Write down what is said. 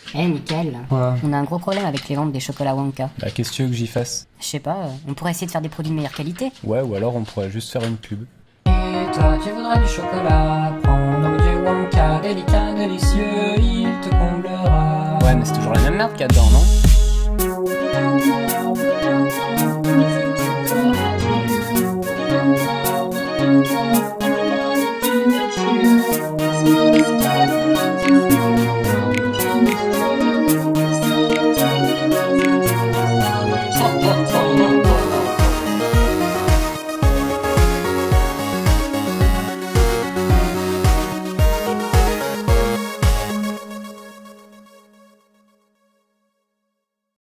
Eh, nickel. Ouais. On a un gros problème avec les ventes des chocolats Wonka. Bah qu'est-ce que tu veux que j'y fasse? Je sais pas, on pourrait essayer de faire des produits de meilleure qualité. Ouais, ou alors on pourrait juste faire une pub. Et toi, tu voudrais du chocolat? Prends donc du Wonka, délicat, délicieux, il te comblera. Ouais, mais c'est toujours la même merde qu'il y a dedans, non?